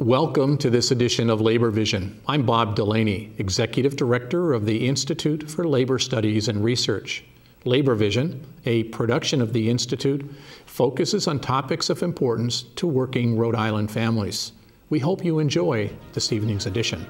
Welcome to this edition of Labor Vision. I'm Bob Delaney, Executive Director of the Institute for Labor Studies and Research. Labor Vision, a production of the Institute, focuses on topics of importance to working Rhode Island families. We hope you enjoy this evening's edition.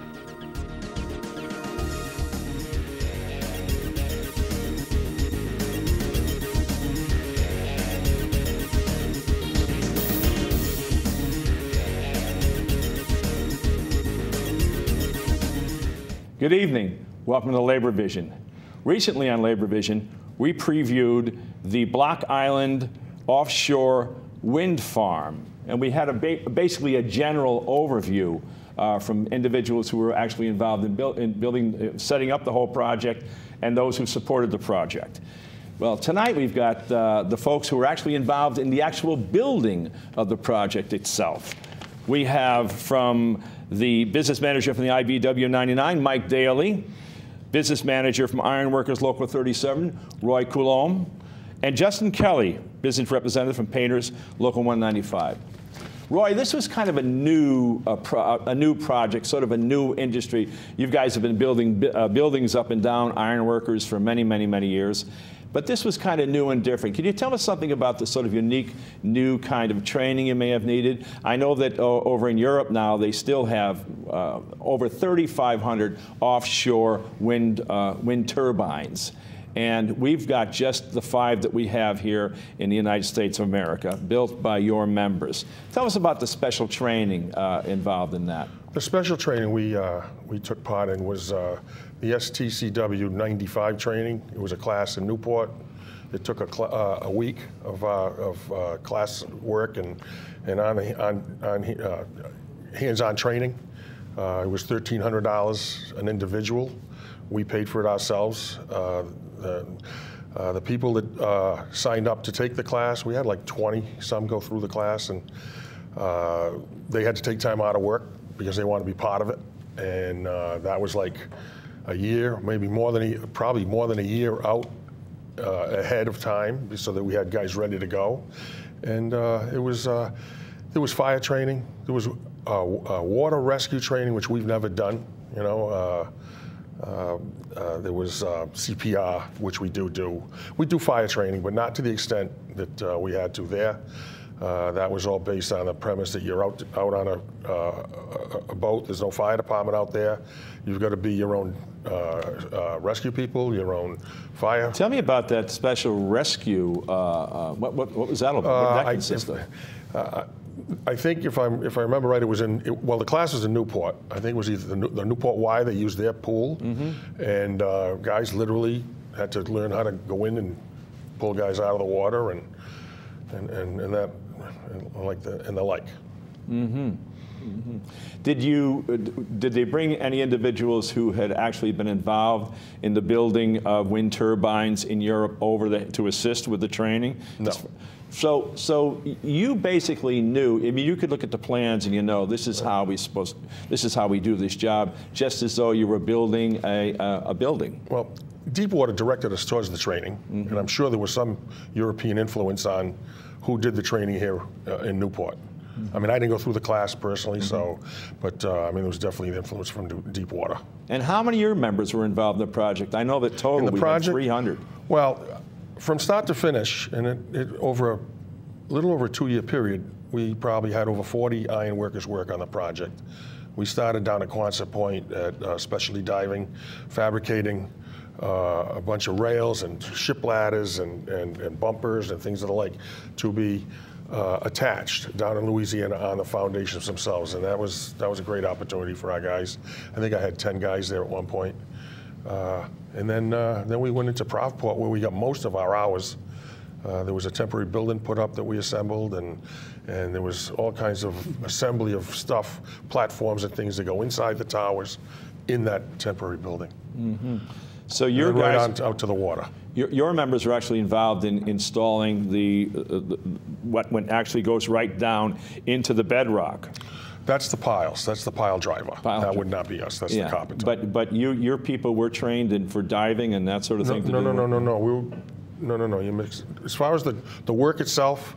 Good evening. Welcome to Labor Vision. Recently on Labor Vision, we previewed the Block Island offshore wind farm, and we had basically a general overview from individuals who were actually involved in setting up the whole project and those who supported the project. Well, tonight we've got the folks who were actually involved in the actual building of the project itself. We have from the business manager from the IBW 99, Mike Daley, business manager from Ironworkers Local 37, Roy Coulombe, and Justin Kelley, business representative from Painters Local 195. Roy, this was kind of a new project, sort of a new industry. You guys have been building buildings up and down ironworkers for many, many, many years. But this was kind of new and different. Can you tell us something about the sort of unique, new kind of training you may have needed? I know that over in Europe now, they still have over 3,500 offshore wind turbines. And we've got just the 5 that we have here in the United States of America, built by your members. Tell us about the special training involved in that. The special training we took part in was the STCW 95 training. It was a class in Newport. It took a week of class work and hands-on training. It was $1,300 an individual. We paid for it ourselves. The people that signed up to take the class, we had like 20 some go through the class, and they had to take time out of work because they wanted to be part of it. And that was like a year, maybe probably more than a year out ahead of time, so that we had guys ready to go. And there was fire training, there was water rescue training, which we've never done. You know, there was CPR, which we do. We do fire training, but not to the extent that we had to there. That was all based on the premise that you're out on a boat. There's no fire department out there. You've got to be your own rescue people, your own fire. Tell me about that special rescue. What was that about? What did that consist of? I think if I remember right, it was well, the class was in Newport. I think it was either the Newport Y. They used their pool, and guys literally had to learn how to go in and pull guys out of the water and the like. Did they bring any individuals who had actually been involved in the building of wind turbines in Europe over to assist with the training? No. So you basically knew. I mean, you could look at the plans and you know this is how we do this job, just as though you were building a building. Well, Deepwater directed us towards the training, and I'm sure there was some European influence on who did the training here in Newport. I mean, I didn't go through the class personally, but I mean, there was definitely an influence from Deepwater. And how many of your members were involved in the project? I know that total we had 300. Well, from start to finish, and over a little over a 2-year period, we probably had over 40 iron workers work on the project. We started down at Quonset Point at specialty diving, fabricating a bunch of rails and ship ladders and bumpers and things of the like to be attached down in Louisiana on the foundations themselves, and that was a great opportunity for our guys. I think I had 10 guys there at one point, and then we went into Provport where we got most of our hours. There was a temporary building put up that we assembled, and there was all kinds of assembly of stuff, platforms and things that go inside the towers in that temporary building. So your guys right out to the water. Your members are actually involved in installing what actually goes right down into the bedrock. That's the piles. That's the pile driver. That would not be us. That's the carpenter. But your people were trained for diving and that sort of thing. No. You mix. As far as the work itself,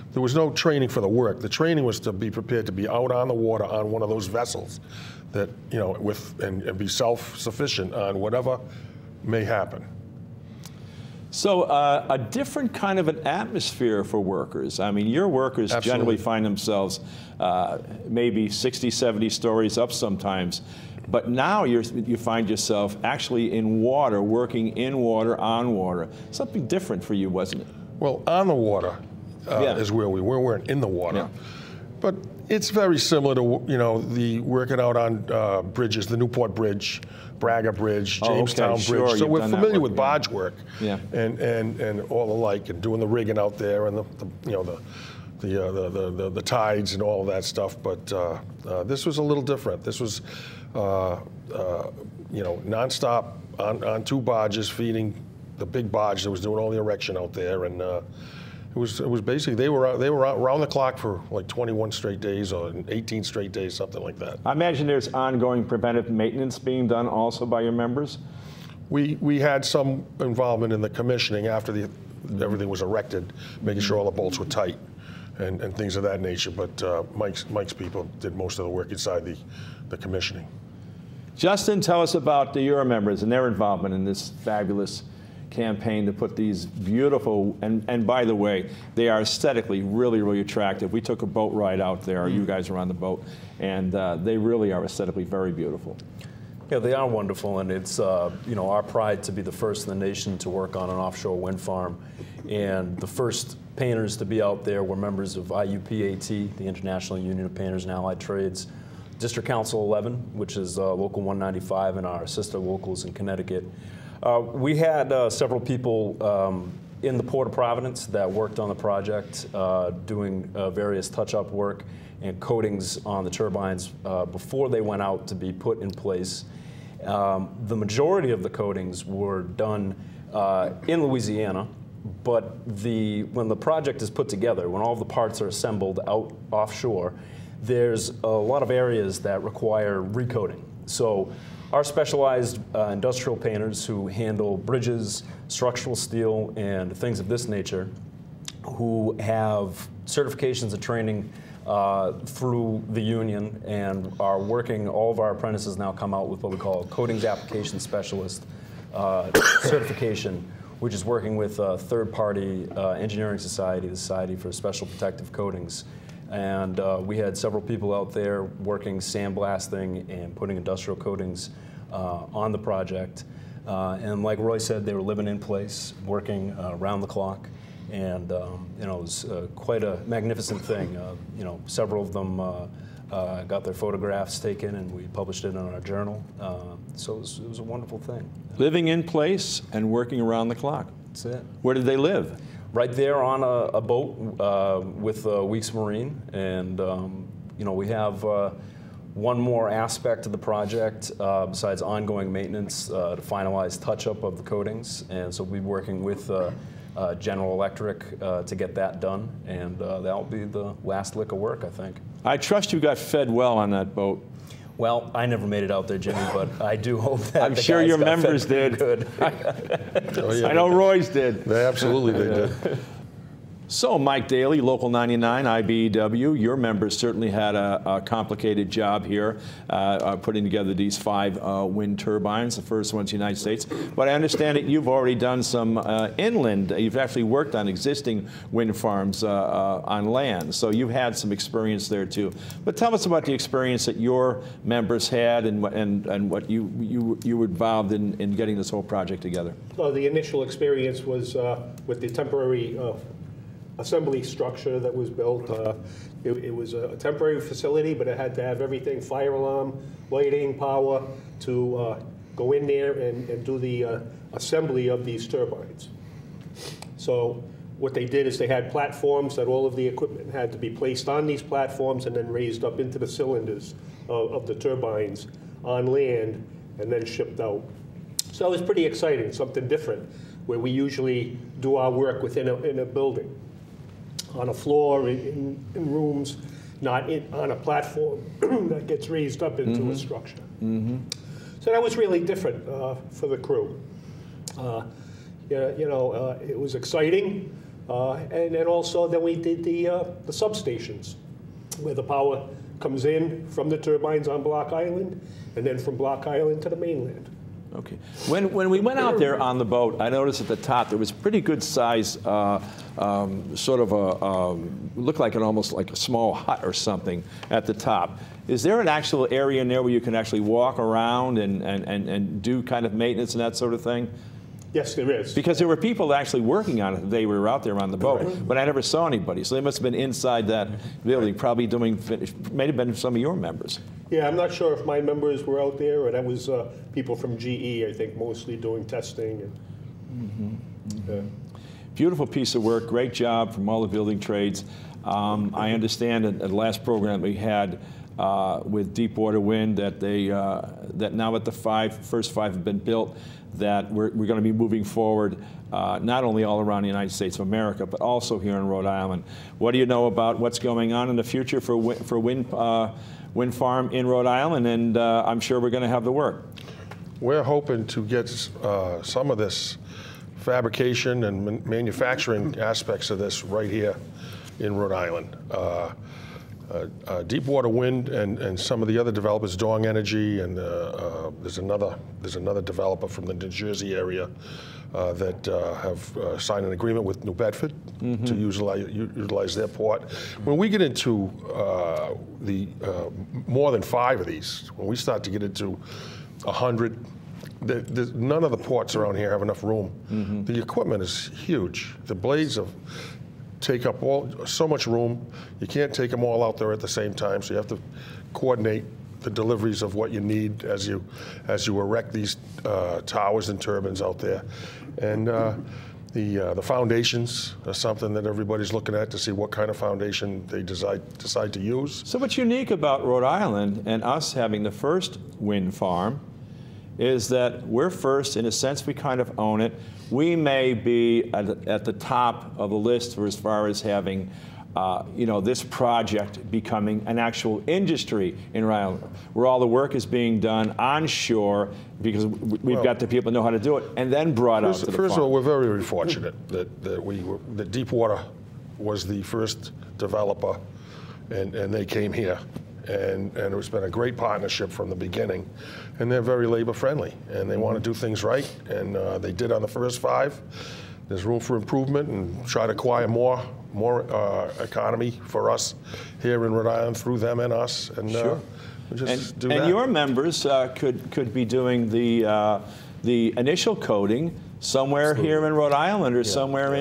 there was no training for the work. The training was to be prepared to be out on the water on one of those vessels that, you know, and be self-sufficient on whatever may happen. So a different kind of an atmosphere for workers. I mean, your workers Absolutely. generally find themselves maybe 60, 70 stories up sometimes. But now you find yourself actually in water, working in water, on water. Something different for you, wasn't it? Well, on the water is where we were. We weren't in the water. Yeah. But it's very similar to, you know, the working out on bridges, the Newport Bridge, Braga Bridge, Jamestown okay, Bridge. sure, So you've we're done that familiar work, with yeah. barge work, and all the like, and doing the rigging out there, and the tides and all of that stuff. But this was a little different. This was, you know, nonstop on two barges, feeding the big barge that was doing all the erection out there, and it was basically they were out round the clock for like 21 straight days or 18 straight days, something like that. I imagine there's ongoing preventive maintenance being done also by your members? We had some involvement in the commissioning after everything was erected, making sure all the bolts were tight and things of that nature. But Mike's people did most of the work inside the commissioning. Justin, tell us about your members and their involvement in this fabulous campaign to put these beautiful, and by the way, they are aesthetically really, really attractive. We took a boat ride out there, you guys were on the boat, and they really are aesthetically very beautiful. Yeah, they are wonderful, and it's you know, our pride to be the first in the nation to work on an offshore wind farm. And the first painters to be out there were members of IUPAT, the International Union of Painters and Allied Trades, District Council 11, which is Local 195, and our sister locals in Connecticut. We had several people in the Port of Providence that worked on the project, doing various touch-up work and coatings on the turbines before they went out to be put in place. The majority of the coatings were done in Louisiana, but when the project is put together, when all the parts are assembled out offshore, there's a lot of areas that require recoating. So our specialized industrial painters who handle bridges, structural steel, and things of this nature, who have certifications and training through the union and are working, all of our apprentices now come out with what we call a coatings application specialist certification, which is working with a third-party engineering society, the Society for Special Protective Coatings. And we had several people out there working sandblasting and putting industrial coatings on the project. And like Roy said, they were living in place, working around the clock. And you know, it was quite a magnificent thing. You know, several of them got their photographs taken, and we published it in our journal. So it was a wonderful thing. Living in place and working around the clock. That's it. Where did they live? Right there on a boat with Weeks Marine, and you know, we have one more aspect of the project besides ongoing maintenance to finalize touch-up of the coatings, and so we'll be working with General Electric to get that done, and that'll be the last lick of work, I think. I trust you got fed well on that boat. Well, I never made it out there, Jimmy, but I do hope that I'm sure your members did. Good. Oh, yeah, I know Roy's did. They absolutely did. So, Mike Daley, Local 99, IBEW, your members certainly had a complicated job here, putting together these 5 wind turbines, the first ones in the United States. But I understand that you've already done some inland. You've actually worked on existing wind farms on land, so you've had some experience there too. But tell us about the experience that your members had and what you were involved in getting this whole project together. Well, the initial experience was with the temporary assembly structure that was built. It was a temporary facility, but it had to have everything, fire alarm, lighting, power, to go in there and do the assembly of these turbines. So what they did is they had platforms that all of the equipment had to be placed on these platforms and then raised up into the cylinders of the turbines on land and then shipped out. So it was pretty exciting, something different, where we usually do our work within a building, on a floor, in rooms, not on a platform that gets raised up into a structure. So that was really different for the crew. You know, it was exciting. And then also then we did the substations, where the power comes in from the turbines on Block Island, and then from Block Island to the mainland. Okay. When we went out there on the boat, I noticed at the top there was pretty good size, sort of looked like almost like a small hut or something at the top. Is there an actual area in there where you can actually walk around and do kind of maintenance and that sort of thing? Yes, there is. Because there were people actually working on it the day we were out there on the boat, but I never saw anybody. So they must have been inside that building, probably doing, may have been some of your members. Yeah, I'm not sure if my members were out there, or that was people from GE, I think, mostly doing testing. And, Beautiful piece of work, great job from all the building trades. I understand at the last program we had with Deepwater Wind that that now that the first five have been built, that we're going to be moving forward not only all around the United States of America, but also here in Rhode Island. What do you know about what's going on in the future for wind farm in Rhode Island? And I'm sure we're going to have the work. We're hoping to get some of this fabrication and manufacturing aspects of this right here in Rhode Island. Deepwater Wind and some of the other developers, Dong Energy, and there's another developer from the New Jersey area that have signed an agreement with New Bedford to utilize their port. When we get into more than 5 of these, when we start to get into 100, none of the ports around here have enough room. The equipment is huge. The blades take up so much room. You can't take them all out there at the same time, so you have to coordinate the deliveries of what you need as you erect these towers and turbines out there. And the foundations are something that everybody's looking at to see what kind of foundation they decide to use. So what's unique about Rhode Island and us having the first wind farm is that we're first. In a sense, we kind of own it. We may be at the top of the list for as far as having this project becoming an actual industry in Rhode Island, where all the work is being done onshore because we've got the people who know how to do it, and then brought out to the farm. First of all, we're very, very fortunate that Deepwater was the first developer, and they came here. And it's been a great partnership from the beginning. And they're very labor friendly, and they want to do things right, and they did on the first 5. There's room for improvement, and try to acquire more economy for us here in Rhode Island through them and us. And sure. do that. And your members could be doing the initial coding somewhere here in Rhode Island or somewhere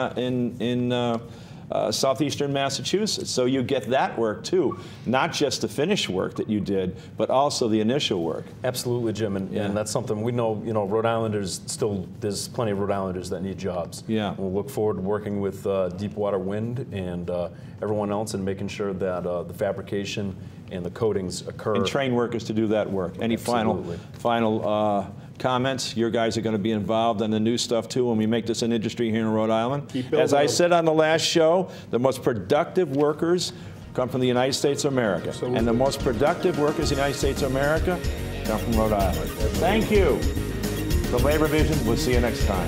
in southeastern Massachusetts. So you get that work too, not just the finished work that you did, but also the initial work. Absolutely, Jim, and that's something we know. Rhode Islanders there's plenty of Rhode Islanders that need jobs. Yeah, we'll look forward to working with Deepwater Wind and everyone else and making sure that the fabrication and the coatings occur. And train workers to do that work. Any final comments? Your guys are going to be involved in the new stuff too when we make this an industry here in Rhode Island. As I said on the last show, the most productive workers come from the United States of America. Absolutely. And the most productive workers in the United States of America come from Rhode Island. Thank you. The Labor Vision, we'll see you next time.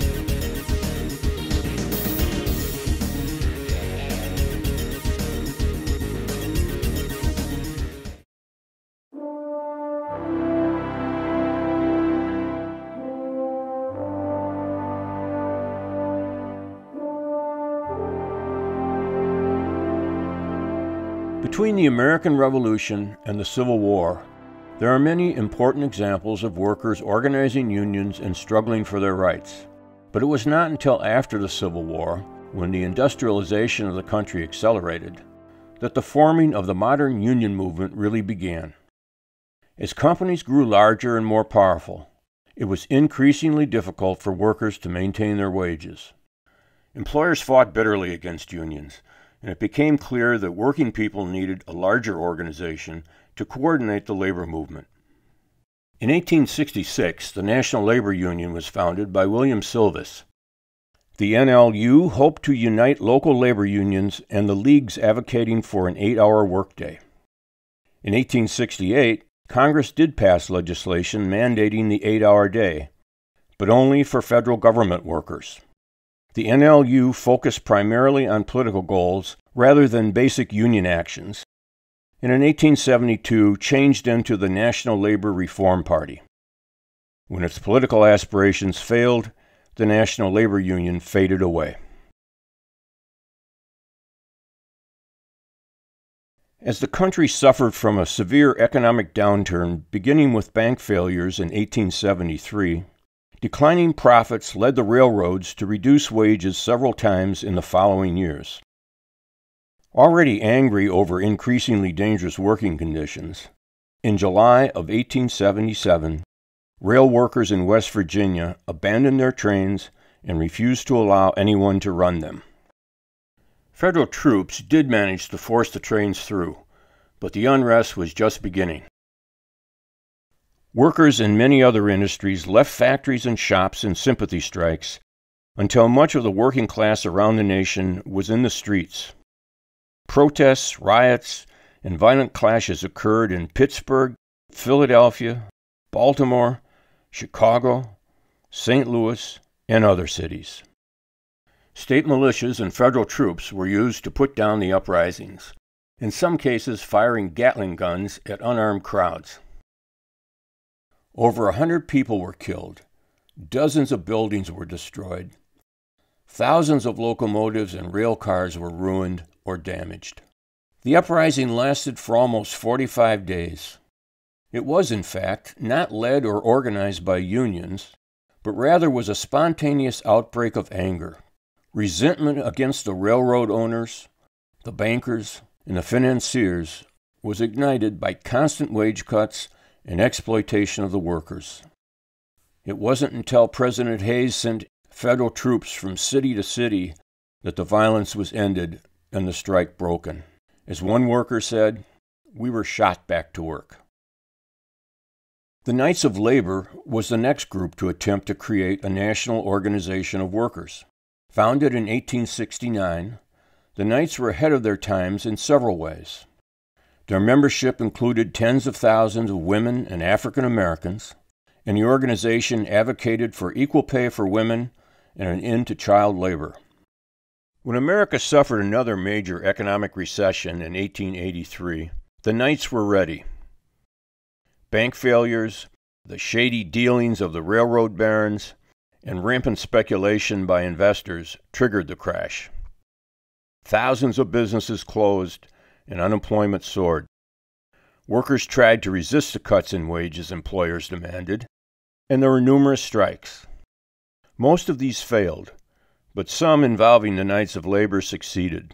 Between the American Revolution and the Civil War, there are many important examples of workers organizing unions and struggling for their rights. But it was not until after the Civil War, when the industrialization of the country accelerated, that the forming of the modern union movement really began. As companies grew larger and more powerful, it was increasingly difficult for workers to maintain their wages. Employers fought bitterly against unions, and it became clear that working people needed a larger organization to coordinate the labor movement. In 1866, the National Labor Union was founded by William Silvis. The NLU hoped to unite local labor unions and the leagues advocating for an 8-hour workday. In 1868, Congress did pass legislation mandating the 8-hour day, but only for federal government workers. The NLU focused primarily on political goals rather than basic union actions, and in 1872 changed into the National Labor Reform Party. When its political aspirations failed, the National Labor Union faded away. As the country suffered from a severe economic downturn beginning with bank failures in 1873, declining profits led the railroads to reduce wages several times in the following years. Already angry over increasingly dangerous working conditions, in July of 1877, rail workers in West Virginia abandoned their trains and refused to allow anyone to run them. Federal troops did manage to force the trains through, but the unrest was just beginning. Workers in many other industries left factories and shops in sympathy strikes until much of the working class around the nation was in the streets. Protests, riots, and violent clashes occurred in Pittsburgh, Philadelphia, Baltimore, Chicago, St. Louis, and other cities. State militias and federal troops were used to put down the uprisings, in some cases firing Gatling guns at unarmed crowds. Over 100 people were killed, dozens of buildings were destroyed, thousands of locomotives and rail cars were ruined or damaged. The uprising lasted for almost 45 days. It was, in fact, not led or organized by unions, but rather was a spontaneous outbreak of anger. Resentment against the railroad owners, the bankers, and the financiers was ignited by constant wage cuts and exploitation of the workers. It wasn't until President Hayes sent federal troops from city to city that the violence was ended and the strike broken. As one worker said, "We were shot back to work." The Knights of Labor was the next group to attempt to create a national organization of workers. Founded in 1869, the Knights were ahead of their times in several ways. Their membership included tens of thousands of women and African Americans, and the organization advocated for equal pay for women and an end to child labor. When America suffered another major economic recession in 1883, the Knights were ready. Bank failures, the shady dealings of the railroad barons, and rampant speculation by investors triggered the crash. Thousands of businesses closed and unemployment soared. Workers tried to resist the cuts in wages employers demanded, and there were numerous strikes. Most of these failed, but some involving the Knights of Labor succeeded.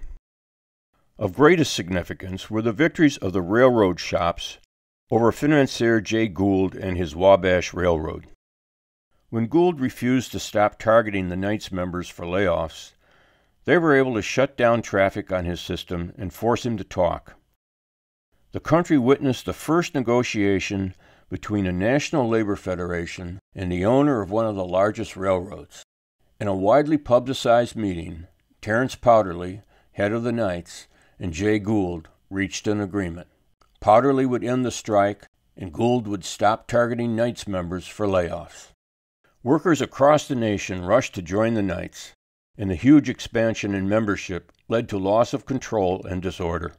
Of greatest significance were the victories of the railroad shops over financier Jay Gould and his Wabash Railroad. When Gould refused to stop targeting the Knights members for layoffs, they were able to shut down traffic on his system and force him to talk. The country witnessed the first negotiation between a National Labor Federation and the owner of one of the largest railroads. In a widely publicized meeting, Terence Powderly, head of the Knights, and Jay Gould reached an agreement. Powderly would end the strike, and Gould would stop targeting Knights members for layoffs. Workers across the nation rushed to join the Knights, and the huge expansion in membership led to loss of control and disorder.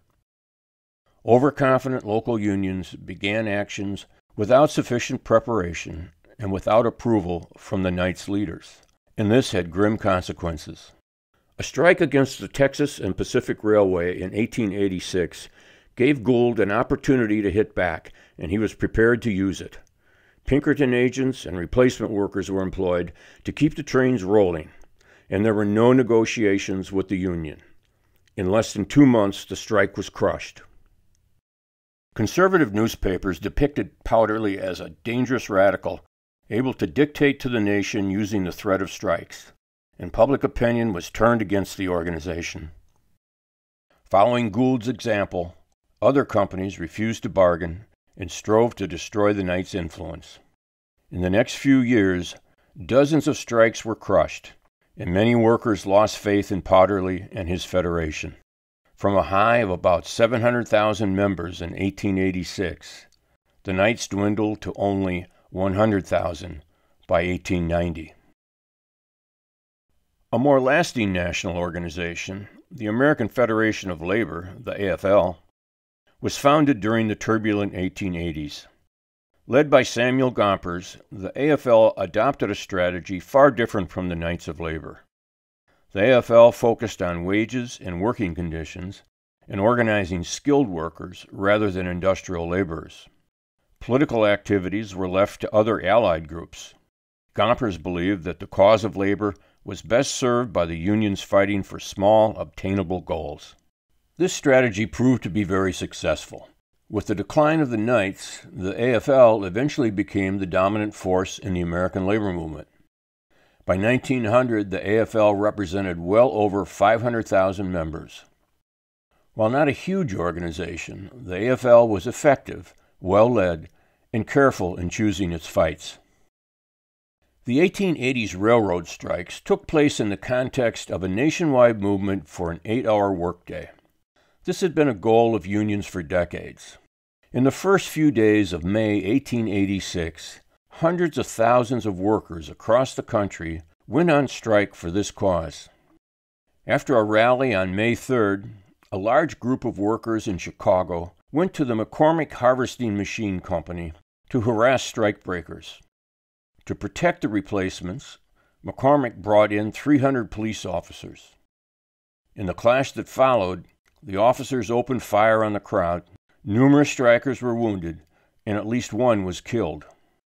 Overconfident local unions began actions without sufficient preparation and without approval from the Knights leaders, and this had grim consequences. A strike against the Texas and Pacific Railway in 1886 gave Gould an opportunity to hit back, and he was prepared to use it. Pinkerton agents and replacement workers were employed to keep the trains rolling, and there were no negotiations with the union. In less than 2 months, the strike was crushed. Conservative newspapers depicted Powderly as a dangerous radical, able to dictate to the nation using the threat of strikes, and public opinion was turned against the organization. Following Gould's example, other companies refused to bargain and strove to destroy the Knights' influence. In the next few years, dozens of strikes were crushed, and many workers lost faith in Powderly and his federation. From a high of about 700,000 members in 1886, the Knights dwindled to only 100,000 by 1890. A more lasting national organization, the American Federation of Labor, the AFL, was founded during the turbulent 1880s. Led by Samuel Gompers, the AFL adopted a strategy far different from the Knights of Labor. The AFL focused on wages and working conditions and organizing skilled workers rather than industrial laborers. Political activities were left to other allied groups. Gompers believed that the cause of labor was best served by the unions fighting for small, obtainable goals. This strategy proved to be very successful. With the decline of the Knights, the AFL eventually became the dominant force in the American labor movement. By 1900, the AFL represented well over 500,000 members. While not a huge organization, the AFL was effective, well-led, and careful in choosing its fights. The 1880s railroad strikes took place in the context of a nationwide movement for an 8-hour workday. This had been a goal of unions for decades. In the first few days of May 1886, hundreds of thousands of workers across the country went on strike for this cause. After a rally on May 3rd, a large group of workers in Chicago went to the McCormick Harvesting Machine Company to harass strikebreakers. To protect the replacements, McCormick brought in 300 police officers. In the clash that followed, the officers opened fire on the crowd. Numerous strikers were wounded, and at least one was killed.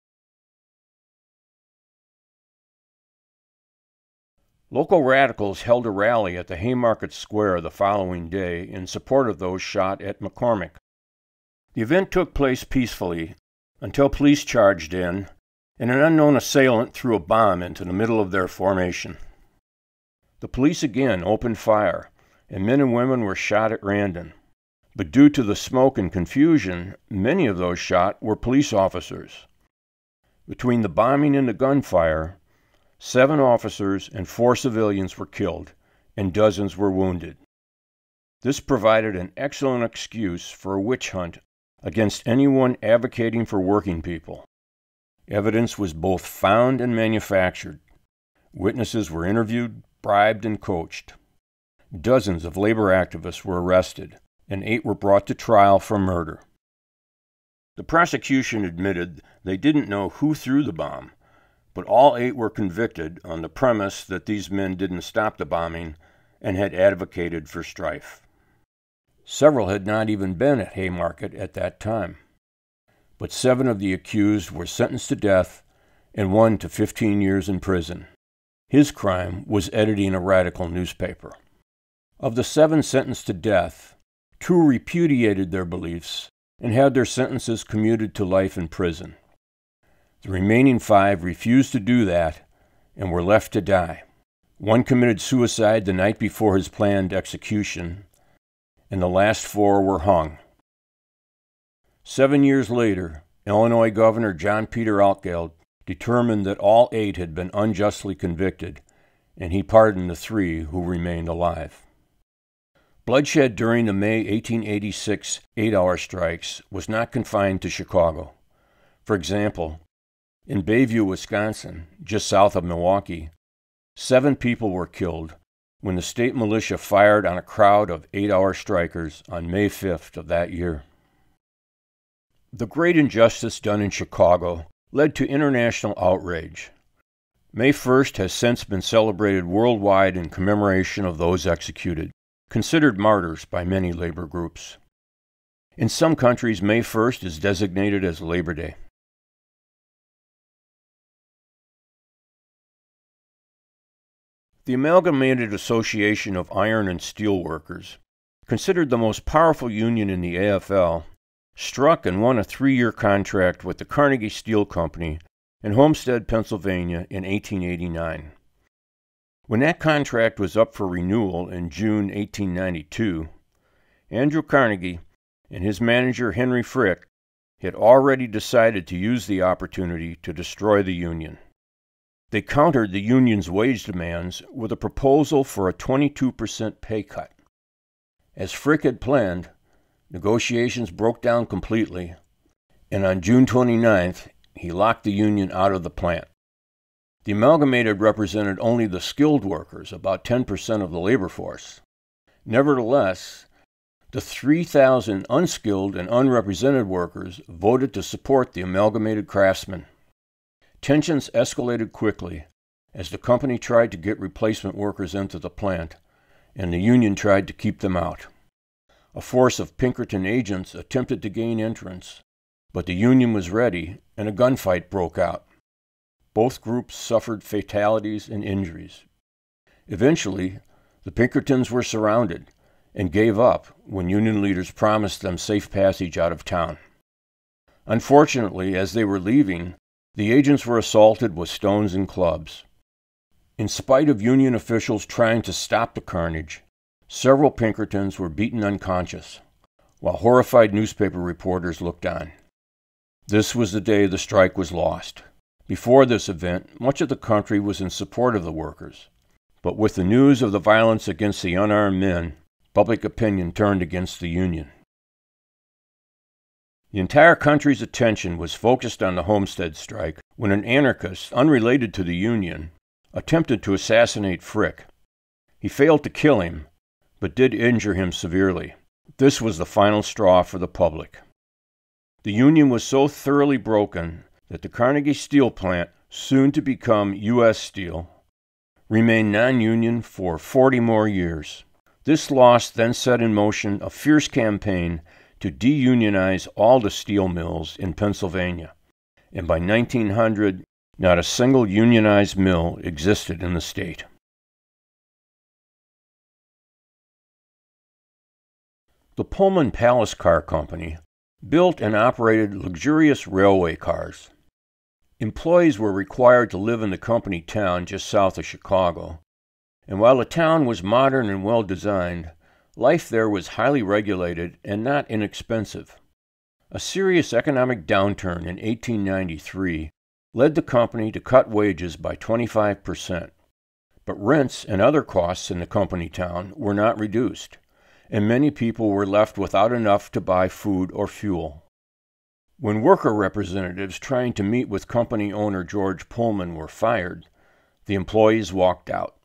Local radicals held a rally at the Haymarket Square the following day in support of those shot at McCormick. The event took place peacefully until police charged in, and an unknown assailant threw a bomb into the middle of their formation. The police again opened fire, and men and women were shot at random. But due to the smoke and confusion, many of those shot were police officers. Between the bombing and the gunfire, 7 officers and 4 civilians were killed, and dozens were wounded. This provided an excellent excuse for a witch hunt against anyone advocating for working people. Evidence was both found and manufactured. Witnesses were interviewed, bribed, and coached. Dozens of labor activists were arrested, and 8 were brought to trial for murder. The prosecution admitted they didn't know who threw the bomb, but all 8 were convicted on the premise that these men didn't stop the bombing and had advocated for strife. Several had not even been at Haymarket at that time, but 7 of the accused were sentenced to death and 1 to 15 years in prison. His crime was editing a radical newspaper. Of the 7 sentenced to death, 2 repudiated their beliefs and had their sentences commuted to life in prison. The remaining 5 refused to do that and were left to die. 1 committed suicide the night before his planned execution, and the last 4 were hung. 7 years later, Illinois Governor John Peter Altgeld determined that all 8 had been unjustly convicted, and he pardoned the 3 who remained alive. Bloodshed during the May 1886 8-hour strikes was not confined to Chicago. For example, in Bayview, Wisconsin, just south of Milwaukee, 7 people were killed when the state militia fired on a crowd of 8-hour strikers on May 5th of that year. The great injustice done in Chicago led to international outrage. May 1st has since been celebrated worldwide in commemoration of those executed, considered martyrs by many labor groups. In some countries, May 1st is designated as Labor Day. The Amalgamated Association of Iron and Steel Workers, considered the most powerful union in the AFL, struck and won a 3-year contract with the Carnegie Steel Company in Homestead, Pennsylvania in 1889. When that contract was up for renewal in June 1892, Andrew Carnegie and his manager Henry Frick had already decided to use the opportunity to destroy the union. They countered the union's wage demands with a proposal for a 22% pay cut. As Frick had planned, negotiations broke down completely, and on June 29th, he locked the union out of the plant. The amalgamated represented only the skilled workers, about 10% of the labor force. Nevertheless, the 3,000 unskilled and unrepresented workers voted to support the amalgamated craftsmen. Tensions escalated quickly as the company tried to get replacement workers into the plant, and the union tried to keep them out. A force of Pinkerton agents attempted to gain entrance, but the union was ready, and a gunfight broke out. Both groups suffered fatalities and injuries. Eventually, the Pinkertons were surrounded and gave up when union leaders promised them safe passage out of town. Unfortunately, as they were leaving, the agents were assaulted with stones and clubs. In spite of union officials trying to stop the carnage, several Pinkertons were beaten unconscious, while horrified newspaper reporters looked on. This was the day the strike was lost. Before this event, much of the country was in support of the workers, but with the news of the violence against the unarmed men, public opinion turned against the union. The entire country's attention was focused on the Homestead strike when an anarchist, unrelated to the union, attempted to assassinate Frick. He failed to kill him, but did injure him severely. This was the final straw for the public. The union was so thoroughly broken that the Carnegie Steel plant, soon to become U.S. Steel, remained non-union for 40 more years. This loss then set in motion a fierce campaign to deunionize all the steel mills in Pennsylvania, and by 1900, not a single unionized mill existed in the state. The Pullman Palace Car Company built and operated luxurious railway cars. Employees were required to live in the company town just south of Chicago, and while the town was modern and well designed, life there was highly regulated and not inexpensive. A serious economic downturn in 1893 led the company to cut wages by 25%, but rents and other costs in the company town were not reduced, and many people were left without enough to buy food or fuel. When worker representatives trying to meet with company owner George Pullman were fired, the employees walked out.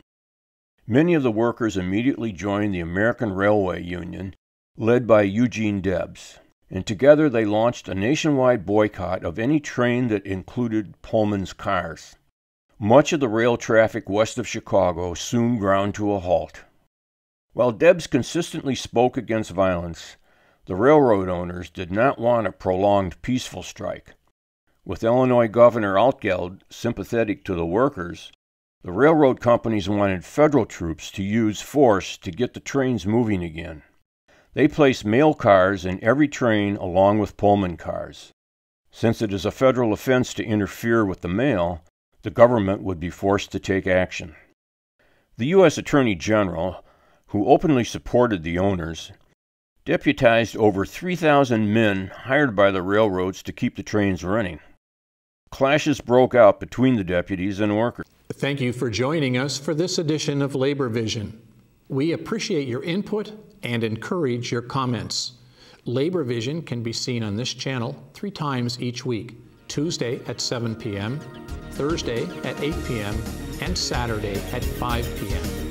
Many of the workers immediately joined the American Railway Union, led by Eugene Debs, and together they launched a nationwide boycott of any train that included Pullman's cars. Much of the rail traffic west of Chicago soon ground to a halt. While Debs consistently spoke against violence, the railroad owners did not want a prolonged peaceful strike. With Illinois Governor Altgeld sympathetic to the workers, the railroad companies wanted federal troops to use force to get the trains moving again. They placed mail cars in every train along with Pullman cars. Since it is a federal offense to interfere with the mail, the government would be forced to take action. The U.S. Attorney General, who openly supported the owners, deputized over 3,000 men hired by the railroads to keep the trains running. Clashes broke out between the deputies and workers. Thank you for joining us for this edition of Labor Vision. We appreciate your input and encourage your comments. Labor Vision can be seen on this channel 3 times each week: Tuesday at 7 p.m., Thursday at 8 p.m., and Saturday at 5 p.m.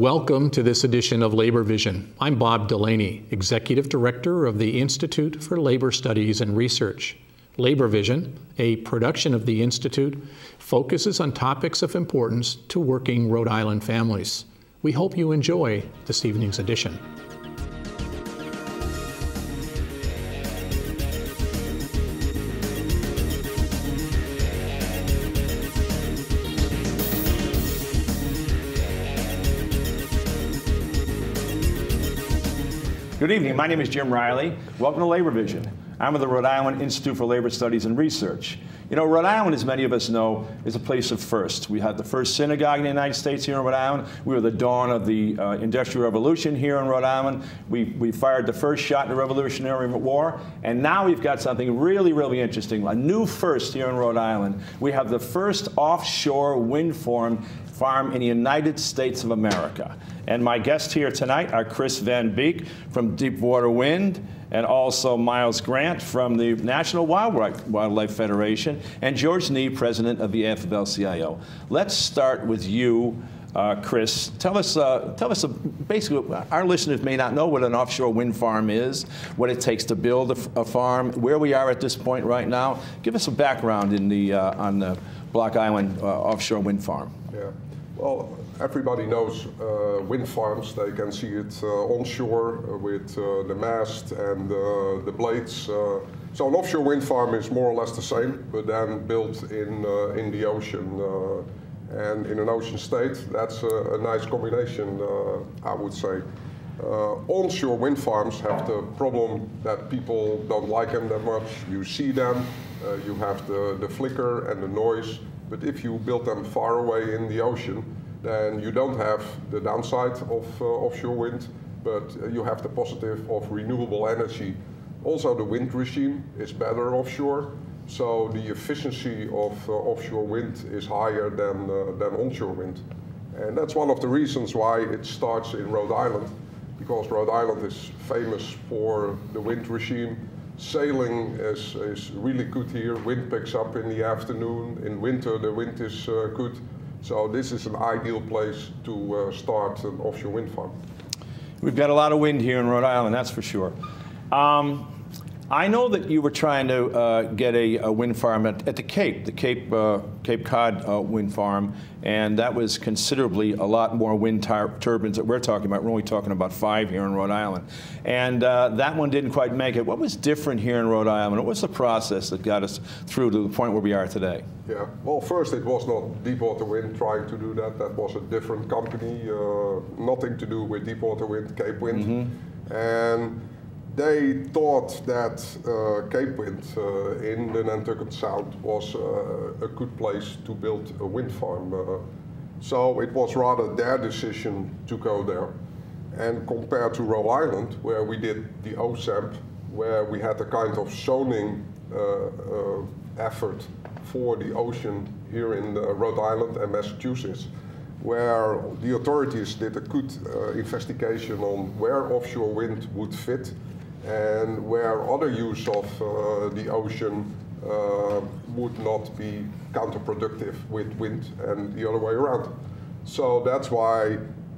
Welcome to this edition of Labor Vision. I'm Bob Delaney, Executive Director of the Institute for Labor Studies and Research. Labor Vision, a production of the Institute, focuses on topics of importance to working Rhode Island families. We hope you enjoy this evening's edition. Good evening. My name is Jim Riley. Welcome to Labor Vision. I'm with the Rhode Island Institute for Labor Studies and Research. You know, Rhode Island, as many of us know, is a place of firsts. We had the first synagogue in the United States here in Rhode Island. We were the dawn of the Industrial Revolution here in Rhode Island. We fired the first shot in the Revolutionary War. And now we've got something really, really interesting, a new first here in Rhode Island. We have the first offshore wind farm in the United States of America. And my guests here tonight are Chris Van Beek from Deepwater Wind, and also Miles Grant from the National Wildlife Federation, and George Nee, president of the AFL-CIO. Let's start with you, Chris. Tell us basically, our listeners may not know what an offshore wind farm is, what it takes to build a farm, where we are at this point right now. Give us a background in on the Block Island offshore wind farm. Yeah. Well, everybody knows wind farms. They can see it onshore with the mast and the blades. So an offshore wind farm is more or less the same, but then built in the ocean and in an ocean state. That's a nice combination, I would say. Onshore wind farms have the problem that people don't like them that much. You see them, you have the flicker and the noise. But if you build them far away in the ocean, then you don't have the downside of offshore wind, but you have the positive of renewable energy. Also, the wind regime is better offshore, so the efficiency of offshore wind is higher than onshore wind. And that's one of the reasons why it starts in Rhode Island, because Rhode Island is famous for the wind regime. Sailing is really good here. Wind picks up in the afternoon. In winter, the wind is good. So this is an ideal place to start an offshore wind farm. We've got a lot of wind here in Rhode Island, that's for sure. I know that you were trying to get a wind farm at the Cape Cod wind farm, and that was considerably a lot more wind turbines that we're talking about. We're only talking about 5 here in Rhode Island. And that one didn't quite make it. What was different here in Rhode Island? What was the process that got us through to the point where we are today? Yeah, well, first it was not Deepwater Wind trying to do that. That was a different company, nothing to do with Deepwater Wind, Cape Wind. Mm-hmm. And they thought that Cape Wind in the Nantucket Sound was a good place to build a wind farm. So it was rather their decision to go there. And compared to Rhode Island, where we did the OSAMP, where we had a kind of zoning effort for the ocean here in Rhode Island and Massachusetts, where the authorities did a good investigation on where offshore wind would fit and where other use of the ocean would not be counterproductive with wind and the other way around. So that's why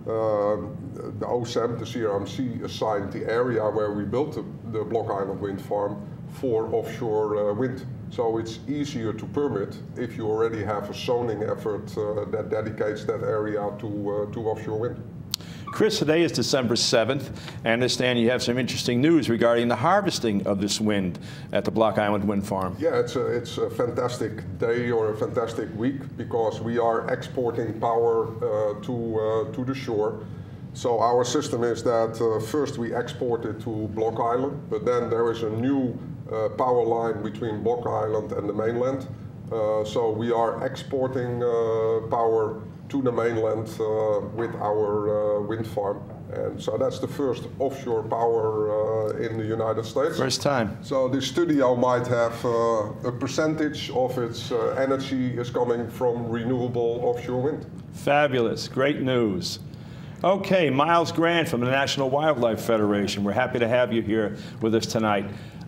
the OSAM, the CRMC, assigned the area where we built the Block Island wind farm for offshore wind. So it's easier to permit if you already have a zoning effort that dedicates that area to offshore wind. Chris, today is December 7th. I understand you have some interesting news regarding the harvesting of this wind at the Block Island wind farm. Yeah, it's a fantastic day or a fantastic week because we are exporting power to the shore. So our system is that first we export it to Block Island, but then there is a new power line between Block Island and the mainland. So we are exporting power to the mainland with our wind farm. And so that's the first offshore power in the United States. First time. So the studio might have a percentage of its energy is coming from renewable offshore wind. Fabulous, great news. Okay, Miles Grant from the National Wildlife Federation. We're happy to have you here with us tonight.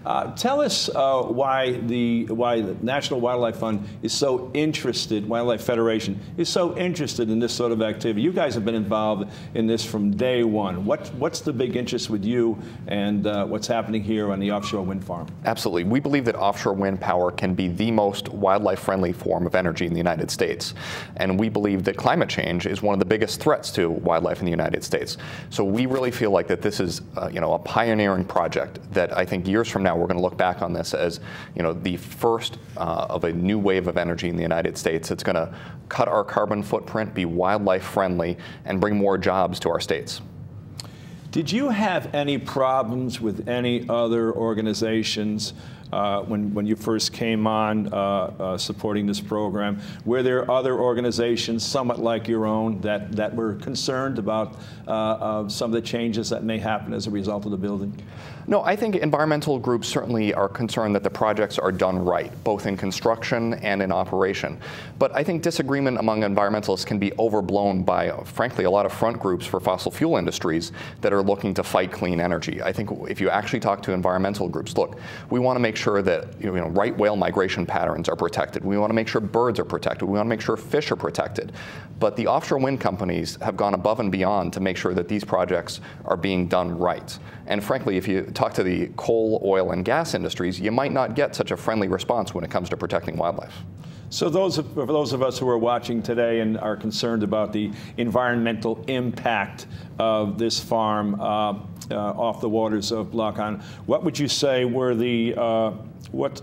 Tell us why the National Wildlife Fund is so interested, Wildlife Federation is so interested in this sort of activity. You guys have been involved in this from day one. What's the big interest with you and what's happening here on the offshore wind farm? Absolutely. We believe that offshore wind power can be the most wildlife-friendly form of energy in the United States. And we believe that climate change is one of the biggest threats to wildlife in the United States. So we really feel like that this is a pioneering project that I think years from now we're going to look back on this as the first of a new wave of energy in the United States. It's going to cut our carbon footprint, be wildlife friendly, and bring more jobs to our states. Did you have any problems with any other organizations when you first came on supporting this program? Were there other organizations, somewhat like your own, that were concerned about some of the changes that may happen as a result of the building? No, I think environmental groups certainly are concerned that the projects are done right, both in construction and in operation. But I think disagreement among environmentalists can be overblown by, frankly, a lot of front groups for fossil fuel industries that are looking to fight clean energy. I think if you actually talk to environmental groups, look, we want to make sure that right whale migration patterns are protected. We want to make sure birds are protected. We want to make sure fish are protected. But the offshore wind companies have gone above and beyond to make sure that these projects are being done right. And frankly, if you talk to the coal, oil, and gas industries, you might not get such a friendly response when it comes to protecting wildlife. So for those of us who are watching today and are concerned about the environmental impact of this farm off the waters of Block Island, what would you say were the what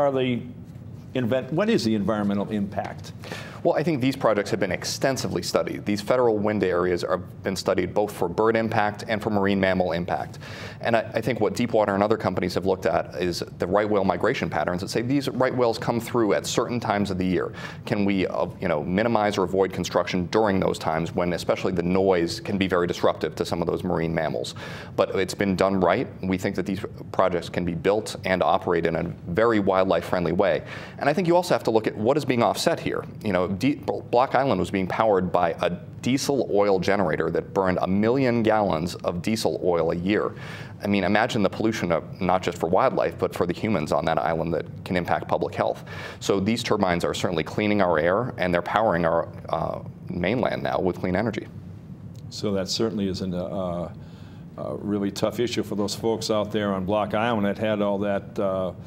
is the environmental impact? Well, I think these projects have been extensively studied. These federal wind areas have been studied both for bird impact and for marine mammal impact. And I think what Deepwater and other companies have looked at is the right whale migration patterns that say these right whales come through at certain times of the year. Can we minimize or avoid construction during those times when especially the noise can be very disruptive to some of those marine mammals? But it's been done right. We think that these projects can be built and operate in a very wildlife-friendly way. And I think you also have to look at what is being offset here. Block Island was being powered by a diesel oil generator that burned 1 million gallons of diesel oil a year. I mean, imagine the pollution not just for wildlife, but for the humans on that island that can impact public health. So these turbines are certainly cleaning our air, and they're powering our mainland now with clean energy. So that certainly is a really tough issue for those folks out there on Block Island that had all that,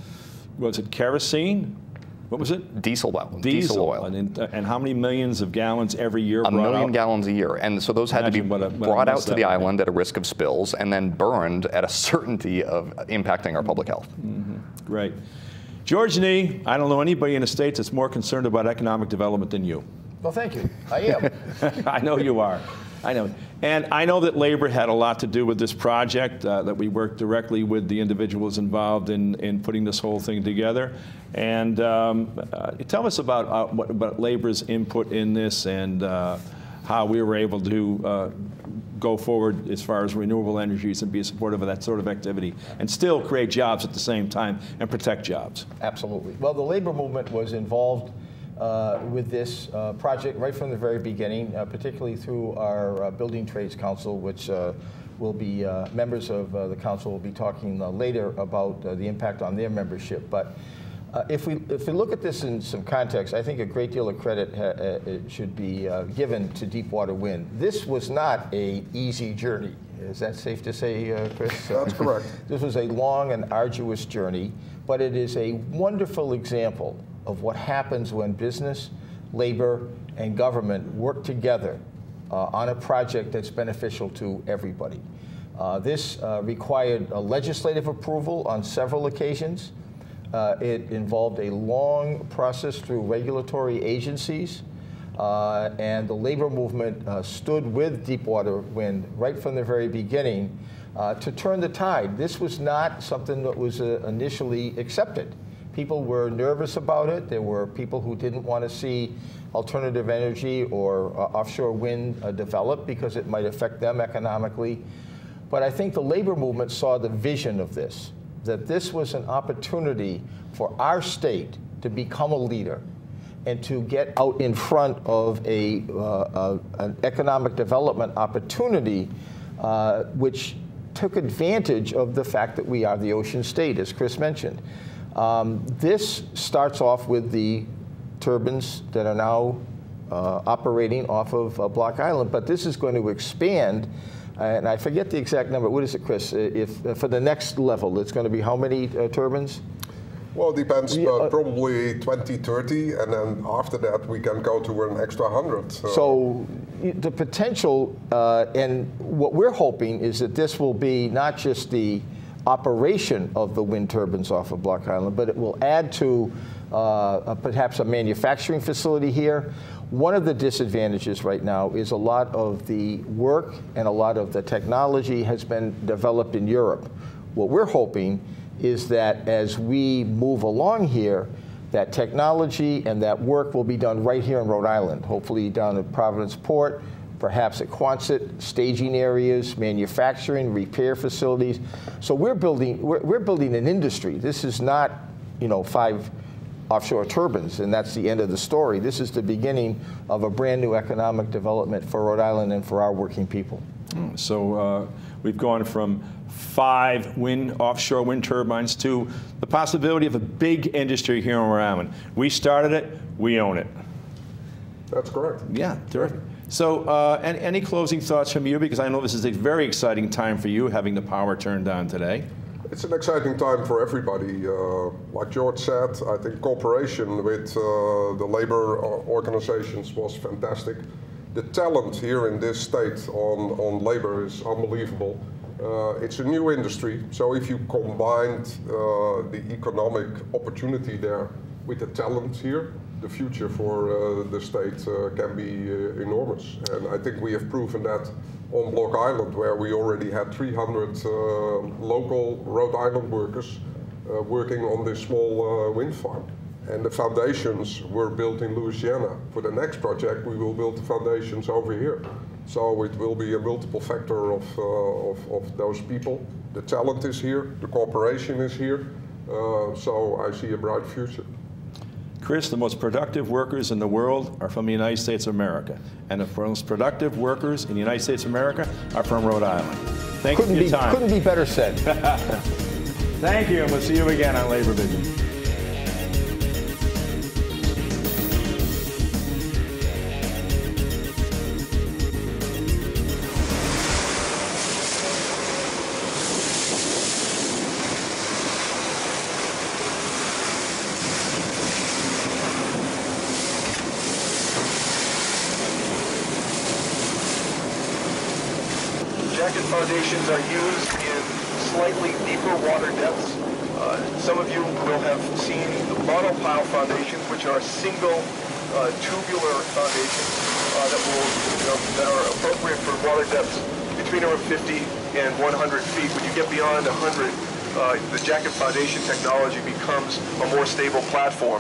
was it kerosene? What was it? Diesel oil. And how many millions of gallons every year? 1 million gallons a year. And so those had to be brought out to the island at a risk of spills and then burned at a certainty of impacting our public health. Mm-hmm. Great. George Nee, I don't know anybody in the States that's more concerned about economic development than you. Well, thank you. I am. I know you are. I know. And I know that labor had a lot to do with this project, that we worked directly with the individuals involved in putting this whole thing together. And tell us about labor's input in this and how we were able to go forward as far as renewable energies and be supportive of that sort of activity and still create jobs at the same time and protect jobs. Absolutely. Well, the labor movement was involved with this project right from the very beginning, particularly through our Building Trades Council, which will be members of the council will be talking later about the impact on their membership. But if we look at this in some context, I think a great deal of credit should be given to Deepwater Wind. This was not an easy journey. Is that safe to say, Chris? That's correct. This was a long and arduous journey, but it is a wonderful example of what happens when business, labor, and government work together on a project that's beneficial to everybody. This required a legislative approval on several occasions. It involved a long process through regulatory agencies, and the labor movement stood with Deepwater Wind right from the very beginning to turn the tide. This was not something that was initially accepted. People were nervous about it. There were people who didn't want to see alternative energy or offshore wind develop because it might affect them economically. But I think the labor movement saw the vision of this, that this was an opportunity for our state to become a leader and to get out in front of an economic development opportunity which took advantage of the fact that we are the ocean state, as Chris mentioned. This starts off with the turbines that are now operating off of Block Island, but this is going to expand, and I forget the exact number. What is it, Chris? If for the next level, it's going to be how many turbines? Well, it depends, but probably 20, 30, and then after that we can go to an extra 100. So the potential, and what we're hoping is that this will be not just the operation of the wind turbines off of Block Island, but it will add to perhaps a manufacturing facility here. One of the disadvantages right now is a lot of the work and a lot of the technology has been developed in Europe. What we're hoping is that as we move along here, that technology and that work will be done right here in Rhode Island, hopefully down at Providence Port, perhaps at Quonset, staging areas, manufacturing, repair facilities. So we're building an industry. This is not, 5 offshore turbines, and that's the end of the story. This is the beginning of a brand new economic development for Rhode Island and for our working people. So we've gone from 5 offshore wind turbines to the possibility of a big industry here on Rhode Island. We started it, we own it. That's correct. Yeah, terrific. So any closing thoughts from you? Because I know this is a very exciting time for you, having the power turned on today. It's an exciting time for everybody. Like George said, I think cooperation with the labor organizations was fantastic. The talent here in this state on labor is unbelievable. It's a new industry, so if you combined the economic opportunity there with the talent here, the future for the state can be enormous. And I think we have proven that on Block Island, where we already had 300 local Rhode Island workers working on this small wind farm. And the foundations were built in Louisiana. For the next project, we will build the foundations over here. So it will be a multiple factor of those people. The talent is here, the cooperation is here, so I see a bright future. Chris, the most productive workers in the world are from the United States of America. And the most productive workers in the United States of America are from Rhode Island. Thank you for your time. Couldn't be better said. Thank you, and we'll see you again on Labor Vision. Jacket foundations are used in slightly deeper water depths. Some of you will have seen the monopile foundations, which are single tubular foundations that are appropriate for water depths between around 50 and 100 feet. When you get beyond 100, the jacket foundation technology becomes a more stable platform.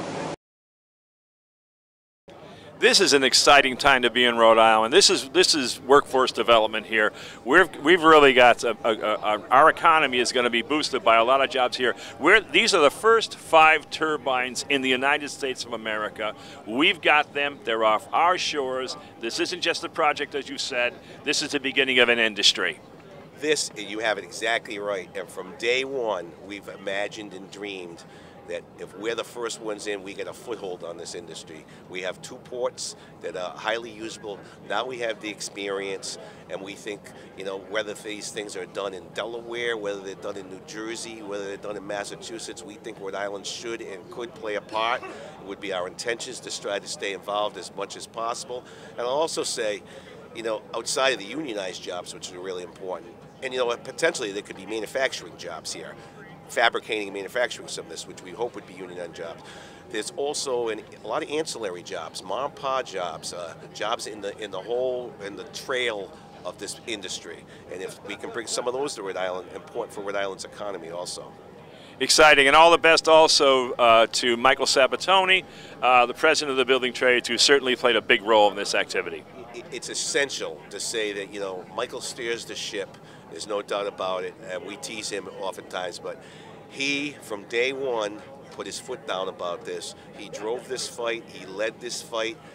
This is an exciting time to be in Rhode Island. This is workforce development here. We've really got our economy is going to be boosted by a lot of jobs here. These are the first 5 turbines in the United States of America. We've got them. They're off our shores. This isn't just a project, as you said. This is the beginning of an industry. You have it exactly right. And from day one, we've imagined and dreamed that if we're the first ones in, we get a foothold on this industry. We have 2 ports that are highly usable. Now we have the experience, and we think, whether these things are done in Delaware, whether they're done in New Jersey, whether they're done in Massachusetts, we think Rhode Island should and could play a part. It would be our intentions to try to stay involved as much as possible. And I'll also say, outside of the unionized jobs, which are really important, and potentially there could be manufacturing jobs here, fabricating and manufacturing some of this, which we hope would be unionized jobs. There's also a lot of ancillary jobs, mom and pop jobs, jobs in the trail of this industry. And if we can bring some of those to Rhode Island, important for Rhode Island's economy also. Exciting, and all the best also to Michael Sabatoni, the president of the Building Trades, who certainly played a big role in this activity. It's essential to say that, Michael steers the ship. There's no doubt about it, and we tease him oftentimes, but he, from day one, put his foot down about this. He drove this fight, he led this fight,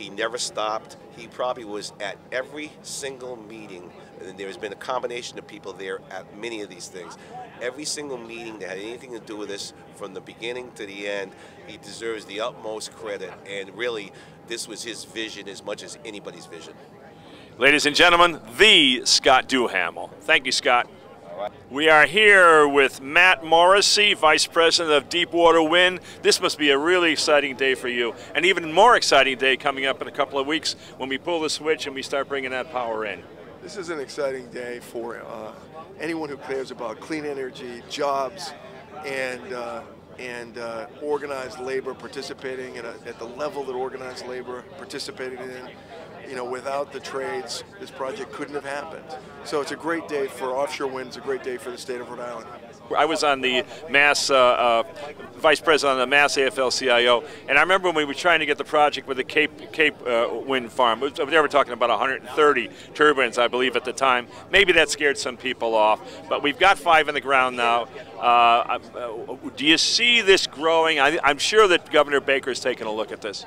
He never stopped. He probably was at every single meeting, and there's been a combination of people there at many of these things. Every single meeting that had anything to do with this, from the beginning to the end, he deserves the utmost credit. And really, this was his vision as much as anybody's vision. Ladies and gentlemen, the Scott Duhamel. Thank you, Scott. We are here with Matt Morrissey, Vice President of Deepwater Wind. This must be a really exciting day for you. An even more exciting day coming up in a couple of weeks when we pull the switch and we start bringing that power in. This is an exciting day for anyone who cares about clean energy, jobs, and organized labor participating at the level that organized labor participated in. You know, without the trades, this project couldn't have happened. So it's a great day for offshore wind. It's a great day for the state of Rhode Island. I was on the Mass, Vice President of the Mass AFL-CIO, and I remember when we were trying to get the project with the Cape Wind Farm. They were talking about 130 turbines, I believe, at the time. Maybe that scared some people off, but we've got 5 in the ground now. Do you see this growing? I'm sure that Governor Baker's taken a look at this.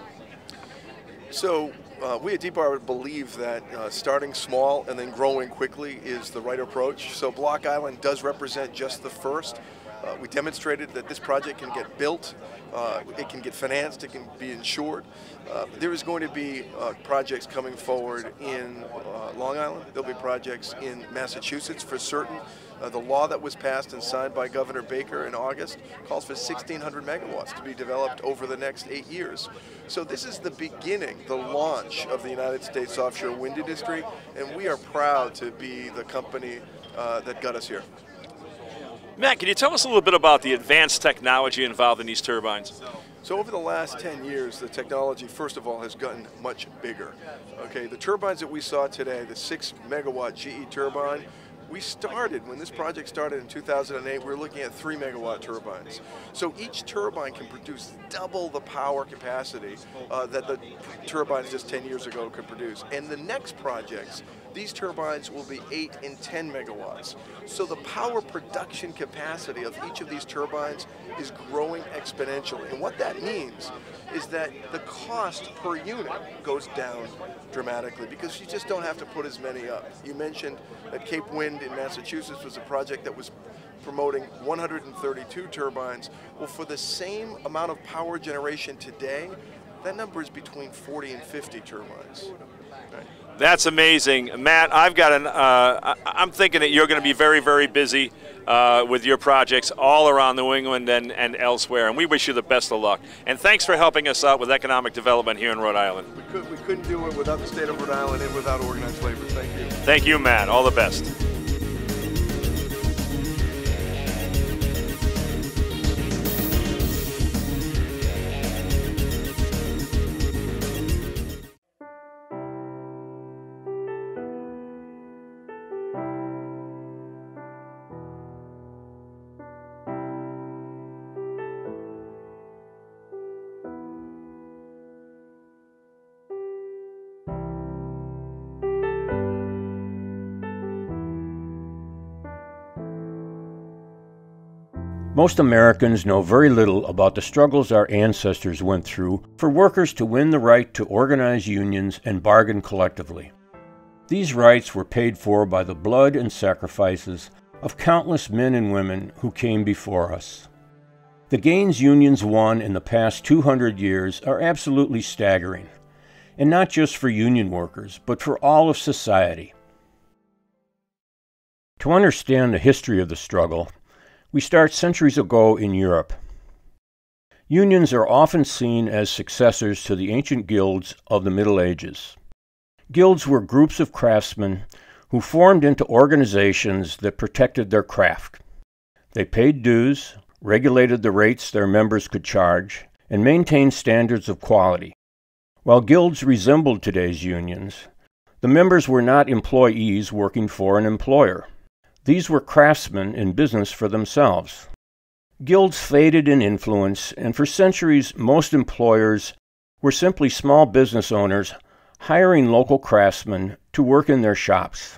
So we at Deepwater believe that starting small and then growing quickly is the right approach. So Block Island does represent just the first. We demonstrated that this project can get built, it can get financed, it can be insured. There is going to be projects coming forward in Long Island. There'll be projects in Massachusetts for certain. The law that was passed and signed by Governor Baker in August calls for 1,600 megawatts to be developed over the next 8 years. So this is the beginning, the launch of the United States offshore wind industry, and we are proud to be the company that got us here. Matt, can you tell us a little bit about the advanced technology involved in these turbines? So over the last 10 years, the technology, first of all, has gotten much bigger. Okay, the turbines that we saw today, the 6 megawatt GE turbine, we started, when this project started in 2008, we were looking at 3 megawatt turbines. So each turbine can produce double the power capacity that the turbines just 10 years ago could produce. And the next projects, these turbines will be 8 and 10 megawatts. So the power production capacity of each of these turbines is growing exponentially. And what that means is that the cost per unit goes down dramatically because you just don't have to put as many up. You mentioned that Cape Wind in Massachusetts was a project that was promoting 132 turbines. Well, for the same amount of power generation today, that number is between 40 and 50 turbines. Right. That's amazing. Matt, I'm thinking that you're going to be very, very busy with your projects all around New England and elsewhere, and we wish you the best of luck. And thanks for helping us out with economic development here in Rhode Island. We couldn't do it without the state of Rhode Island and without organized labor. Thank you. Thank you, Matt. All the best. Most Americans know very little about the struggles our ancestors went through for workers to win the right to organize unions and bargain collectively. These rights were paid for by the blood and sacrifices of countless men and women who came before us. The gains unions won in the past 200 years are absolutely staggering, and not just for union workers, but for all of society. To understand the history of the struggle, we start centuries ago in Europe. Unions are often seen as successors to the ancient guilds of the Middle Ages. Guilds were groups of craftsmen who formed into organizations that protected their craft. They paid dues, regulated the rates their members could charge, and maintained standards of quality. While guilds resembled today's unions, the members were not employees working for an employer. These were craftsmen in business for themselves. Guilds faded in influence, and for centuries most employers were simply small business owners hiring local craftsmen to work in their shops.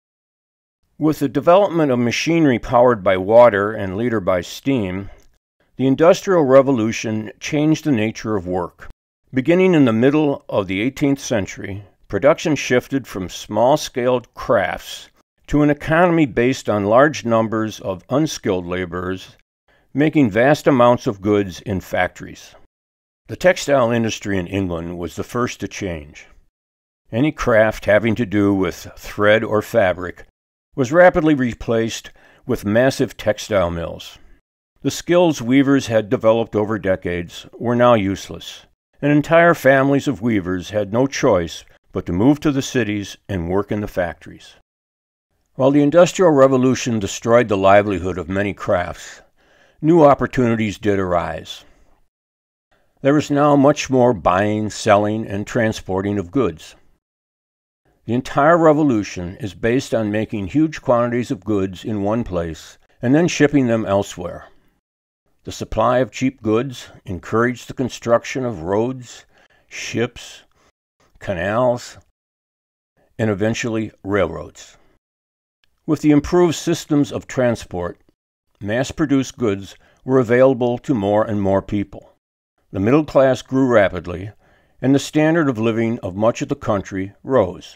With the development of machinery powered by water and later by steam, The Industrial Revolution changed the nature of work. Beginning in the middle of the 18th century, production shifted from small-scale crafts to an economy based on large numbers of unskilled laborers making vast amounts of goods in factories. The textile industry in England was the first to change. Any craft having to do with thread or fabric was rapidly replaced with massive textile mills. The skills weavers had developed over decades were now useless, and entire families of weavers had no choice but to move to the cities and work in the factories. While the Industrial Revolution destroyed the livelihood of many crafts, new opportunities did arise. There is now much more buying, selling, and transporting of goods. The entire revolution is based on making huge quantities of goods in one place and then shipping them elsewhere. The supply of cheap goods encouraged the construction of roads, ships, canals, and eventually railroads. With the improved systems of transport, mass-produced goods were available to more and more people. The middle class grew rapidly, and the standard of living of much of the country rose.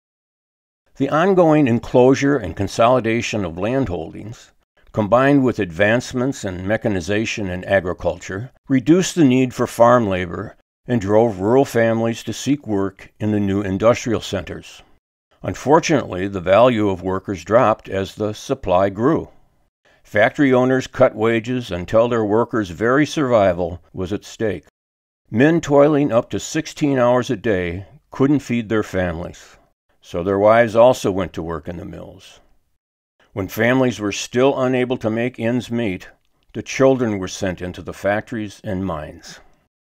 The ongoing enclosure and consolidation of landholdings, combined with advancements in mechanization and agriculture, reduced the need for farm labor and drove rural families to seek work in the new industrial centers. Unfortunately, the value of workers dropped as the supply grew. Factory owners cut wages until their workers' very survival was at stake. Men toiling up to 16 hours a day couldn't feed their families, so their wives also went to work in the mills. When families were still unable to make ends meet, the children were sent into the factories and mines.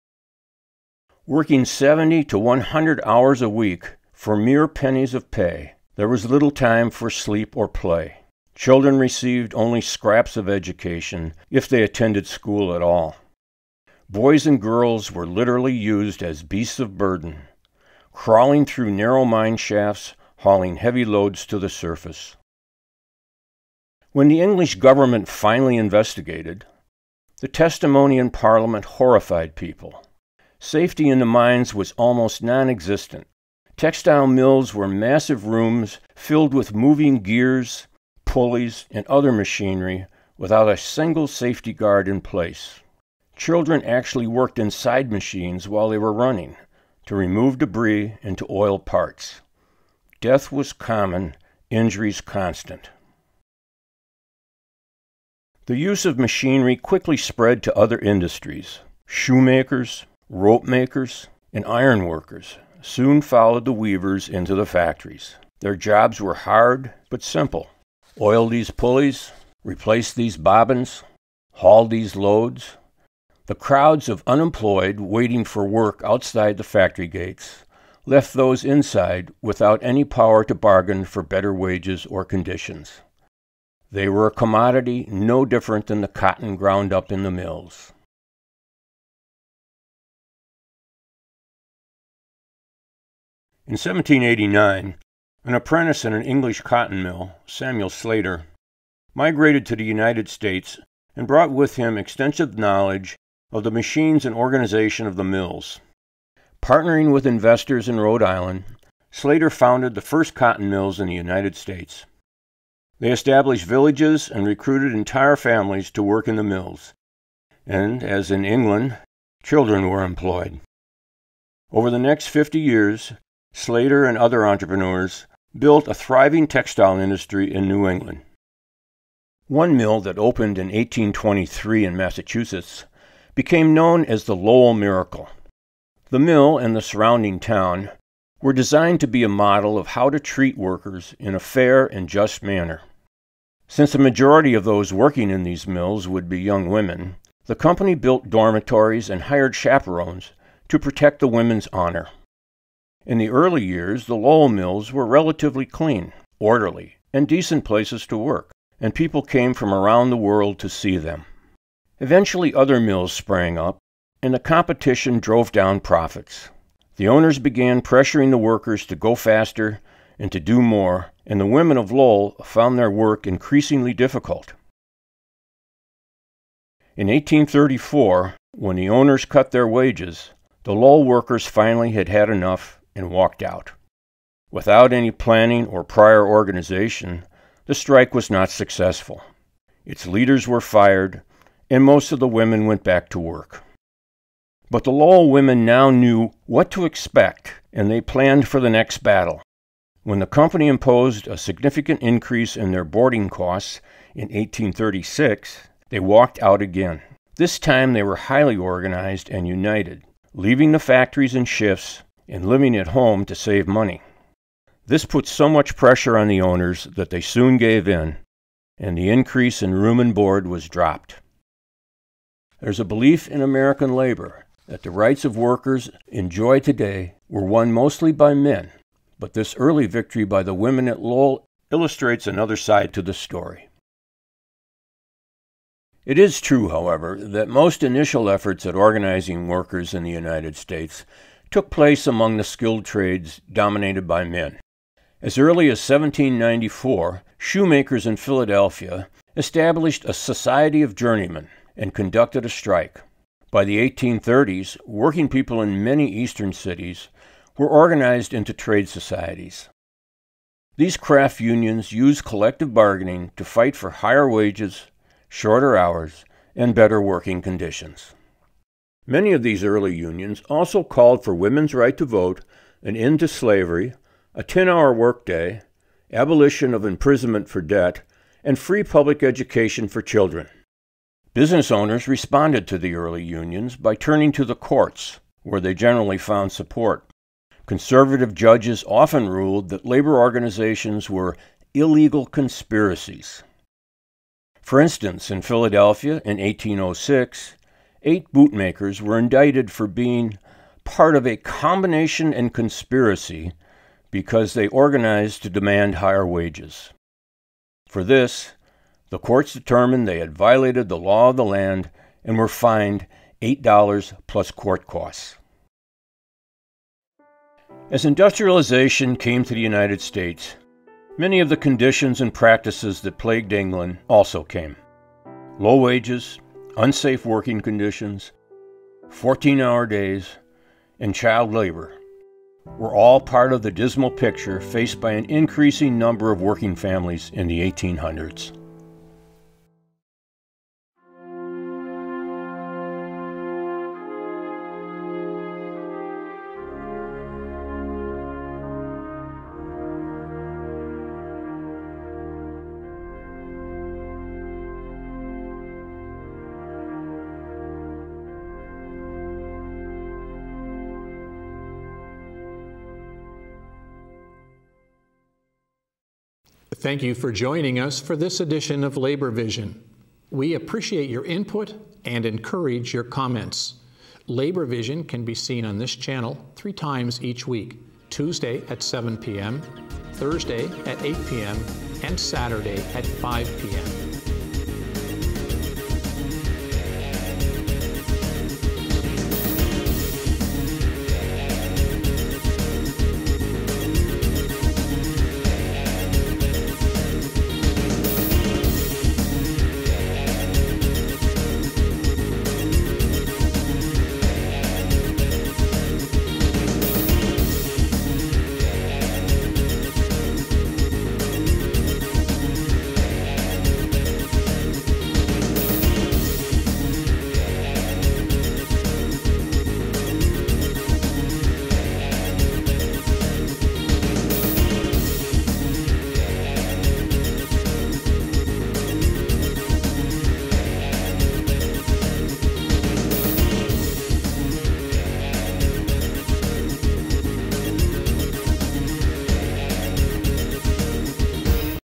Working 70 to 100 hours a week for mere pennies of pay, there was little time for sleep or play. Children received only scraps of education, if they attended school at all. Boys and girls were literally used as beasts of burden, crawling through narrow mine shafts, hauling heavy loads to the surface. When the English government finally investigated, the testimony in Parliament horrified people. Safety in the mines was almost non-existent. Textile mills were massive rooms filled with moving gears, pulleys, and other machinery without a single safety guard in place. Children actually worked inside machines while they were running to remove debris and to oil parts. Death was common, injuries constant. The use of machinery quickly spread to other industries. Shoemakers, rope makers, and iron workers soon followed the weavers into the factories. Their jobs were hard but simple. Oil these pulleys, replace these bobbins, haul these loads. The crowds of unemployed waiting for work outside the factory gates left those inside without any power to bargain for better wages or conditions. They were a commodity no different than the cotton ground up in the mills. In 1789, an apprentice in an English cotton mill, Samuel Slater, migrated to the United States and brought with him extensive knowledge of the machines and organization of the mills. Partnering with investors in Rhode Island, Slater founded the first cotton mills in the United States. They established villages and recruited entire families to work in the mills, and, as in England, children were employed. Over the next 50 years, Slater and other entrepreneurs built a thriving textile industry in New England. One mill that opened in 1823 in Massachusetts became known as the Lowell Miracle. The mill and the surrounding town were designed to be a model of how to treat workers in a fair and just manner. Since the majority of those working in these mills would be young women, the company built dormitories and hired chaperones to protect the women's honor. In the early years, the Lowell mills were relatively clean, orderly, and decent places to work, and people came from around the world to see them. Eventually, other mills sprang up, and the competition drove down profits. The owners began pressuring the workers to go faster and to do more, and the women of Lowell found their work increasingly difficult. In 1834, when the owners cut their wages, the Lowell workers finally had had enough and walked out. Without any planning or prior organization, the strike was not successful. Its leaders were fired, and most of the women went back to work. But the Lowell women now knew what to expect, and they planned for the next battle. When the company imposed a significant increase in their boarding costs in 1836, they walked out again. This time they were highly organized and united, leaving the factories in shifts and living at home to save money. This put so much pressure on the owners that they soon gave in, and the increase in room and board was dropped. There's a belief in American labor that the rights of workers enjoy today were won mostly by men, but this early victory by the women at Lowell illustrates another side to the story. It is true, however, that most initial efforts at organizing workers in the United States took place among the skilled trades dominated by men. As early as 1794, shoemakers in Philadelphia established a society of journeymen and conducted a strike. By the 1830s, working people in many eastern cities were organized into trade societies. These craft unions used collective bargaining to fight for higher wages, shorter hours, and better working conditions. Many of these early unions also called for women's right to vote, an end to slavery, a 10-hour workday, abolition of imprisonment for debt, and free public education for children. Business owners responded to the early unions by turning to the courts, where they generally found support. Conservative judges often ruled that labor organizations were illegal conspiracies. For instance, in Philadelphia in 1806, 8 bootmakers were indicted for being part of a combination and conspiracy because they organized to demand higher wages. For this, the courts determined they had violated the law of the land and were fined $8 plus court costs. As industrialization came to the United States, many of the conditions and practices that plagued England also came. Low wages, unsafe working conditions, 14-hour days, and child labor were all part of the dismal picture faced by an increasing number of working families in the 1800s. Thank you for joining us for this edition of Labor Vision. We appreciate your input and encourage your comments. Labor Vision can be seen on this channel 3 times each week: Tuesday at 7 p.m., Thursday at 8 p.m., and Saturday at 5 p.m.